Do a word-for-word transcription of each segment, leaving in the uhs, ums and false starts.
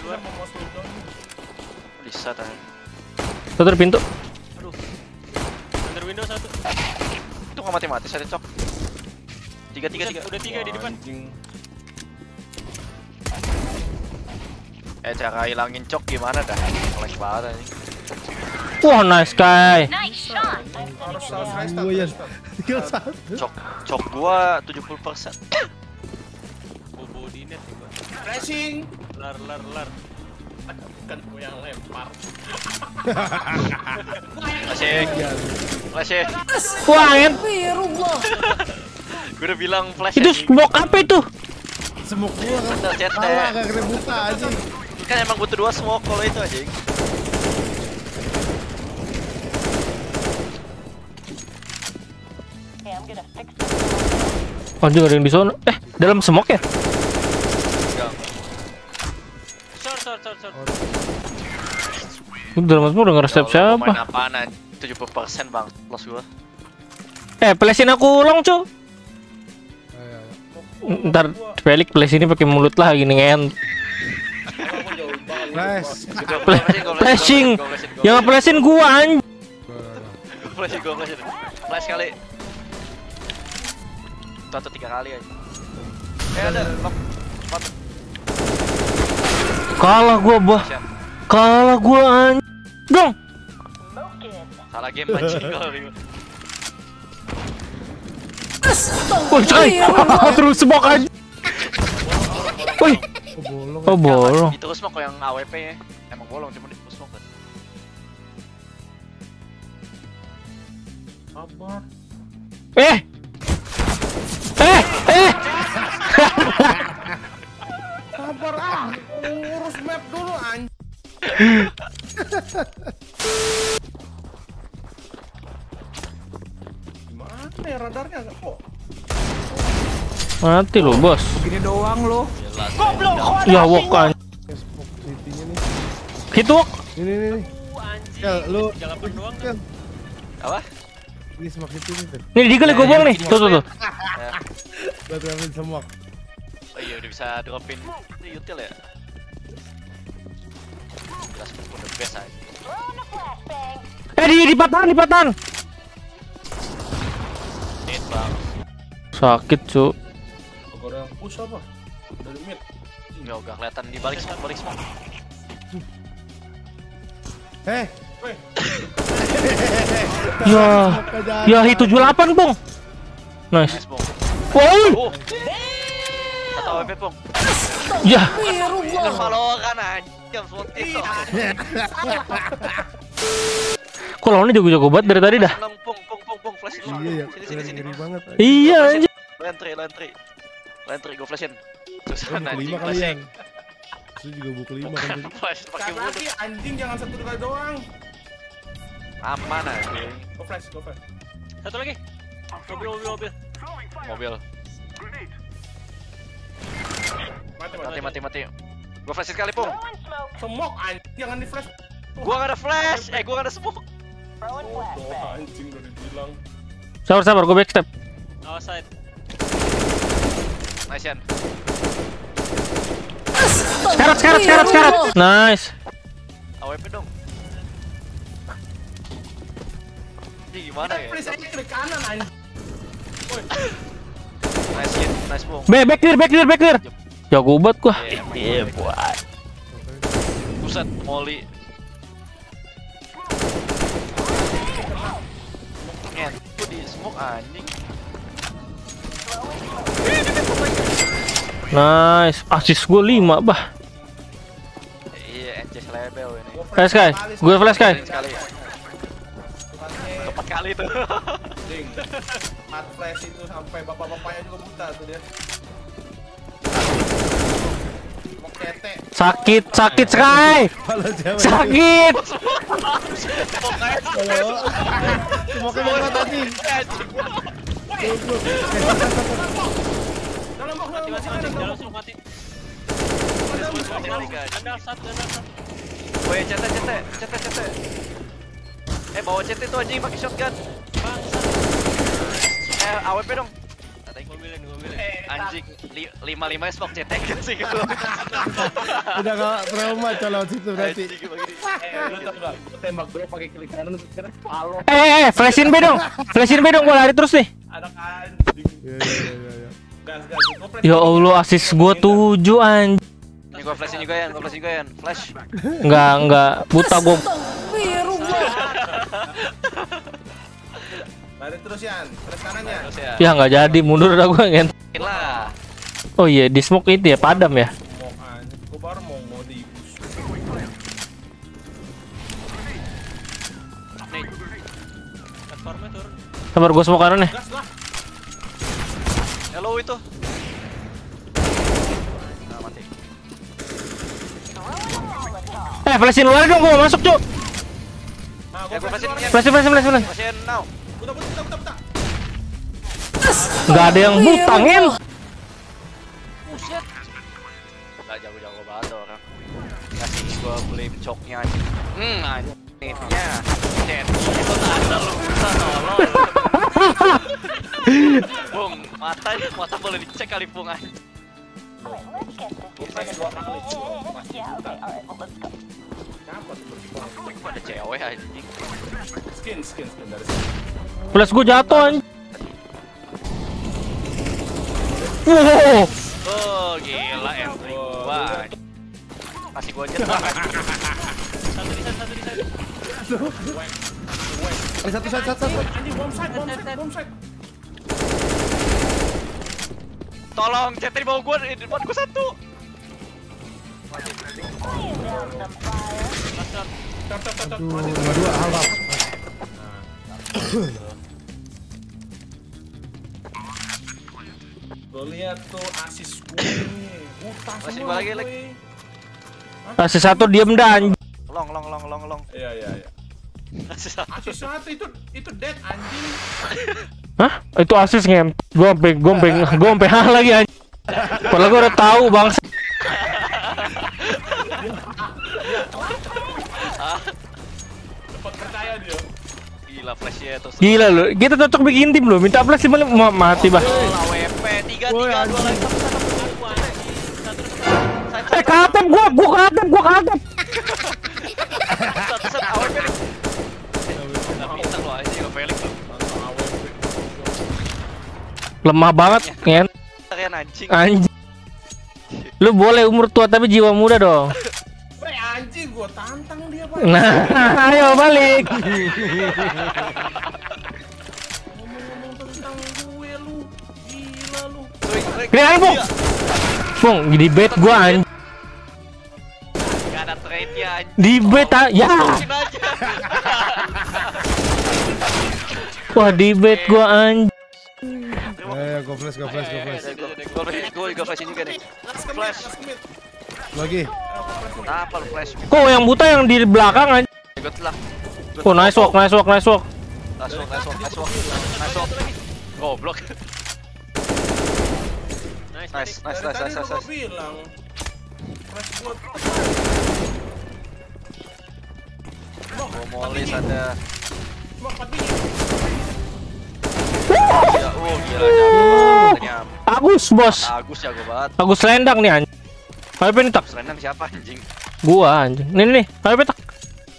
luar. Bisa tadi. Tutup pintu. Aduh. Under window satu. Itu nggak mati-mati saya cok. Tiga tiga tiga. Udah tiga di depan. Eh cara hilangin cok gimana dah? Lag banget ini. Wah, nice guy. Harus harus restart. Gua ya. restart. Tinggal satu. Cok cok gua tujuh puluh persen. Bobo di net ya gua. Flashing. Lar lar lar. Kan gua yang lempar. Flashing. Flashing. Wah, en. Gua udah bilang flash. Itu smoke apa itu? Semuk gua kan. Bener, Cet, Salah, Teh. gak kena buka aja. Kan emang butuh dua smoke kalau itu aja. Anjing ada yang di sana. Eh, dalam smoke ya? Enggak. Short short short short. Itu dalam smoke udah nge-restep siapa? Main apaan? tujuh puluh persen bang, loss gua. Eh, flashin aku ulang, cu. Ayo, ayo. Ntar pelik flash ini pakai mulut lah gini ngen. Flash. Flashing. Yang nge-flashin gua anjing. Flash gua flash. Flash kali. Satu tiga kali aja. Eh ada lock. Lock. Kalah gua, bah. Siap. Kalah gua anjing. Dong. Salah game anjing kalau ini. Woi, coy. Terus smoke aja. Woi. Oh, bolong. Oh, bolong. Itu smoke yang A W P ya. Emang bolong cuma di smoke kan. Sabar. Eh. Eh, eh. Sabar ah. Urus map dulu anjing. Gimana ya radarnya enggak kok? Mati lo, bos. Begini doang lo. Ya, wok kan. Smoke city-nya nih. Gitu. Wok. Ini nih nih. Anjing. Ya, lu tiga puluh delapan doang. kan. Apa? Ini smoke city nih. Tuh. Nih digel gua buang nih. Tuh, tuh, tuh. Ya. Buat ngambil smoke. Oh iya udah bisa dropin. Itu util ya. Jelas udah best aja. Eh, di di patahan, di patahan. Need bang. Sakit, cu. Gak ada yang push apa? Dari mid. Enggak udah kelihatan di balik smoke balik smoke. Eh, Weh, Ya. Ya, hi tujuh puluh delapan, Bung. Nice. Nice bong. Wow. Oh. Satu A W P bong. Ya. Itu follow kan anjing jam smoke itu. Kok lawannya jago-jago banget dari tadi dah. Pong pong pong pong pong flash dulu. iya ya. Sini sini sini. Ngeri banget. Iya, anjing. Lentry lentry. Lentry go flashin. Terus Oh, buku lima kalian. Itu juga buku lima kan tadi. Flash pakai sekali mulut. lagi anjing jangan satu kali doang. Aman anjing. Go flash, go flash. Satu lagi. Mobil mobil mobil. Mobil. Mati Mati mati. mati mati. Gua flash sekali pong. Smoke anjing jangan di flash. Gua gak ada flash. Eh gua gak ada smoke. Oh, anjing udah dibilang. Sabar, sabar, gue backstep. Awas side. Nice Yan. Sekarat, sekarat, sekarat, sekarat. Nice. A W P dong. Ini gimana ya? Please aja ke kanan anjing. Nice hit, nice bong. Be, back clear, back clear, back clear. Jago banget gua. Iya, buat. Buset, molly. Ngen, itu di smoke anjing. Nice. Assist gue lima, bah. Iya, N C label ini. Flash guy. Gue flash guy. Sekali. Empat kali tuh. Ding. Mat flash itu sampai bapak-bapaknya juga buta tuh dia. Smoke tete. Sakit, sakit Sky. Kalau cewek. Sakit. Halo. Smoke mana tadi? Dalam box, Mati dalam box, mati mati. dalam Dalam box. smoke mati. Sekali guys. Ada satu ada satu. Woi, C T C T, C T C T. Eh, bawa C T tuh anjing pakai shotgun. Bangsa. Eh, A W P dong. Mobilnya ambilin, gua ambilin. Anjing, li- lima lima smoke cetek sih gue. Udah gak trauma colot situ berarti. Anjing begini. Eh, lu tau gak? Gua tembak bro pakai klik kanan terus kira palo. Eh, eh, eh, flashin B dong. Flashin B dong, gua lari terus nih. Ada anjing. Iya iya iya iya. Gas gas. Gua flash Ya ini. Allah, asis gua tujuh anjing. Ini gua flashin juga ya, gua flashin juga ya. Flash. Enggak, enggak buta gua. Lari terus Yan, flash kanannya. Terus ya. Ya enggak jadi, mundur dah gua ngen. Mungkin lah. Oh iya, di smoke itu ya, padam ya. Mau anjing, gua baru mau mau di Nih, Platformnya turun. Sabar gua smoke kanan ya. gas lah. hello itu. Nah, mati. Eh, flashin luar dong, gua mau masuk, Cuk. Nah, Ya, gua flash flashin keluar, ya. Yan. Flashin, flashin, flashin. Flashin now. Buta buta buta buta buta. Enggak ada yang buta, ngen. Buset. Enggak jago-jago banget orang. Kasih gua beli coknya anjing. Hmm, anjing. Netnya. Cet. Itu tanda lu buta tolol. Bung, mata mata boleh dicek kali Bung anjing. Gua flash dua kali. Masih buta. Kenapa tuh bersikap? Kok ada cewek anjing. Skin skin skin dari sini. Flash gua jatuh anjing. Wow. Oh, gila entry gua. Kasih gua aja. Satu di sana, satu di sana. Ada satu satu satu. satu. Anjing bomb side bomb side bomb side. Tolong, cetri bawa gua di depan gua satu. Tap tap tap tap. Aduh, dua dua half. Lo lihat tuh asis gue nih. Buta Asis semua. gua lagi, gue. lagi. Asis satu diem dah anjing. Long, long, long, long, long. Iya iya iya. Asis satu itu itu dead anjing. Hah? Itu asis ngen. Gua sampai gua sampai gua sampai hal lagi anjing. Padahal gua udah tahu, Bang. Cepat percaya dia. Gila flashnya terus. Gila lu, kita cocok bikin tim lu. Minta flash malah ma- mati, Bah. Lah W P tiga tiga dua lagi. Eh, katep gua, gua katep, gua katep. Satu set A W P nih. Enggak bisa lo aja enggak Felix lo. Langsung A W P. Lemah banget, ngen. Kalian anjing. Anjing. Lu boleh umur tua tapi jiwa muda dong. Bre anjing gua tantang dia, Pak. Nah, ayo balik. Ngomong-ngomong tentang gue lu. Gila lu. Kalian Bung. Bung, di bet gua anjing. Gak ada trade ya anjing. Di bet ah, ya. Mungkin aja. Wah, di bet gua anjing. Eh, go flash, go flash, go flash. Gue gue juga flashin juga nih. Gas ke mid, Flash. gas ke mid. Lagi. Apa lu flash? Kok yang buta yang di belakang anjing. Ikut lah. Oh, nice walk, nice walk, nice walk. Nice walk, nice walk, nice walk. Nice walk. Goblok. Nice, Nice, tadi. nice, Dari nice, tadi nice, lu gua nice. bilang. Flash gua tepat. Gua molis ada. Cuma empat biji. Gila, oh gila jago banget. Ternyata Agus, bos. Agus jago banget. Agus Lendang nih anjing. H P nih tak. Selendang siapa anjing? Gua anjing. Nih nih, nih. H P tak.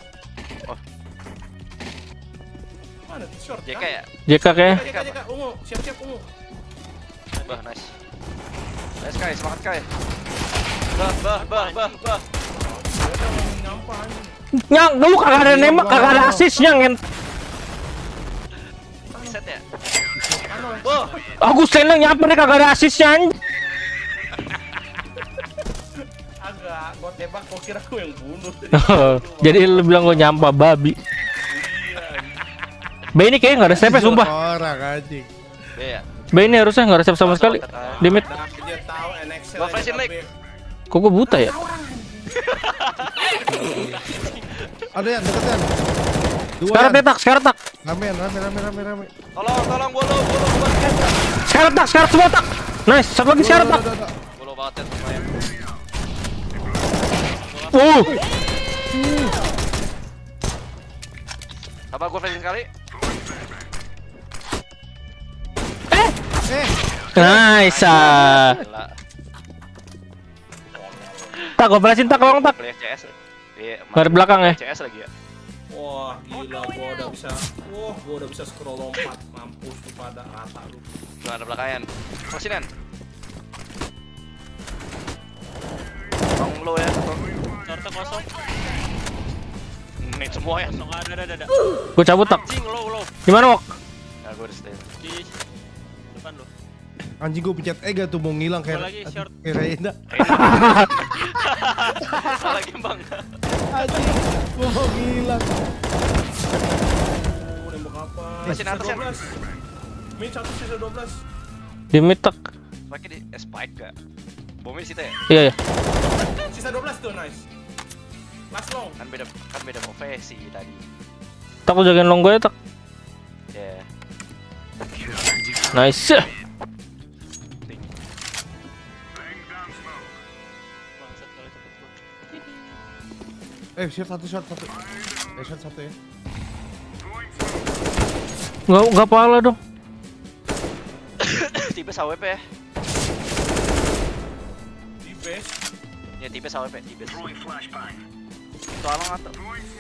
Mana tuh short? J K kan? ya? J K kayak. Jeka, jeka, jeka, ungu, siap-siap ungu. Bah, nice. Nice Kai, semangat Kai. Bah, bah, bah, bah, bah. Dia udah mau nyampah anjing. Nyang, lu kagak ada nembak, kagak ada asisnya ngen. Set ya? Ano, Wah, Agus Lendang nyamper nih kagak ada asisnya anjing. agak gua tembak, gua kira gua yang bunuh. Jadi lu bilang gua nyampah babi. Iya. B ini kayaknya nggak ada step sumpah. Orang anjing. B ya. B ini harusnya nggak ada step sama sekali. Di mid. Nah, dia tahu N X L. Gua flashin aja, leg. tapi Kok gua buta ya? Ada yang deket kan? Dua. Sekarang Yan. tetak, sekarang tak. Rame, rame, rame, rame, rame. Tolong, tolong gua lo, gua lo, gua lo. Sekarang tak, sekarang semua tak. Nice, satu lagi sekarang tak. Udah, udah, udah. Gua lo banget ya lumayan. Uh, Apa gua flashing sekali? Eh, Nice. ah. Gila. Tak, gue flashin tak, kolong tak. Play C S. Iya, Dari belakang ya. C S lagi ya. Wah, gila, gua udah bisa. Wah, gua udah bisa scroll lompat. Mampus tuh pada rata lu. Gua ada belakangan. Posinan. Bang lo ya. Shortnya kosong. Ini semua ya. Kosong ada ada ada. Gue cabut tak. Anjing low low. Gimana Wok? Nah, gua udah stay. Di depan lu. Anjing gue pencet E gak tuh mau ngilang kayak Gua lagi short. kayak Reyna. Lagi bang. Anjing, gue mau ngilang. Oh, nembak apa? Masih atas ya? dua belas. Min satu sisa dua belas. Di mid tak. Pakai di eh, spike gak? Bomnya di situ ya? Iya ya. Sisa dua belas tuh, nice. Last long. Kan beda kan beda profesi tadi. Tak, lu jagain long gue ya tak. Ya. Nice. Bangsat kalau cepet gua. Eh, shot satu, shot satu. Eh, shot satu ya. Nggak, nggak pala dong. Tipes A W P ya? Di base. Ya tipes A W P, tipes. Itu alang atau?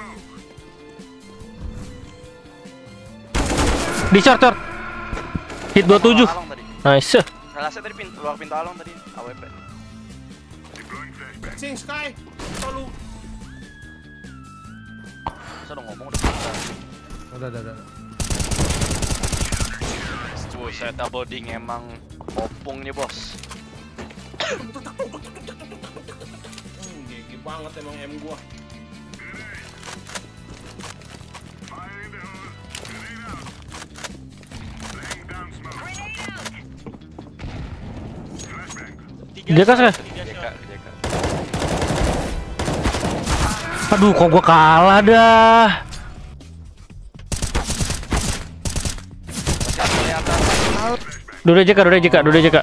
Di short short. Hit dua puluh tujuh. Alang tadi. Nice. Relasnya tadi pintu luar pintu alang tadi A W P. Sing Sky. Tolu. Saya udah ngomong udah bisa. Ada, ada, ada. Buset, body emang opung nih bos. Hmm, gigi banget emang M gua. Dia kas ya? Tiga J K, shot. J K. Aduh, kok gua kalah dah. Masih ada di atas. Dua J K, dua J K, dua J K.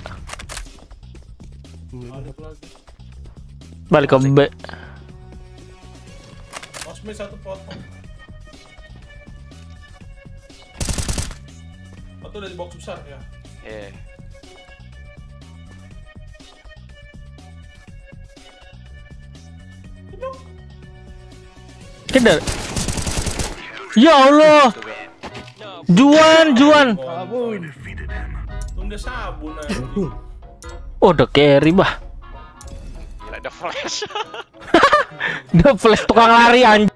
Ada lagi. Balik ke B. Osme satu potong. Satu dari box besar ya. Eh, Tidak. Ya Allah. tuh gue. Juan, Juan. Sabun. Tunda sabun aja. Oh, udah carry bah. Gila ada flash. Udah flash tukang lari anjing.